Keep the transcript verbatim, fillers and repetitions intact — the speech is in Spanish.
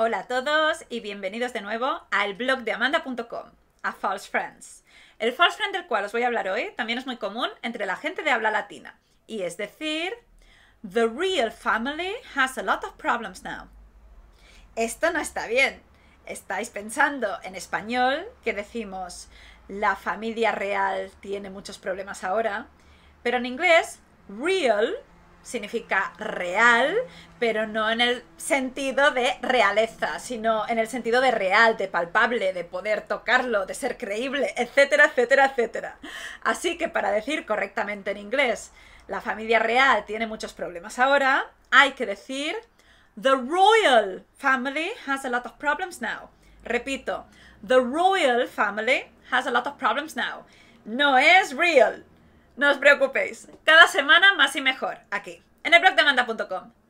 Hola a todos y bienvenidos de nuevo al blog de amanda punto com, a False Friends. El false friend del cual os voy a hablar hoy también es muy común entre la gente de habla latina, y es decir, the real family has a lot of problems now. Esto no está bien. Estáis pensando en español que decimos la familia real tiene muchos problemas ahora, pero en inglés real significa real, pero no en el sentido de realeza, sino en el sentido de real, de palpable, de poder tocarlo, de ser creíble, etcétera, etcétera, etcétera. Así que para decir correctamente en inglés la familia real tiene muchos problemas ahora, hay que decir the royal family has a lot of problems now. Repito, the royal family has a lot of problems now. No es real. No os preocupéis. Cada semana más y mejor, aquí, en el blog de amanda punto com.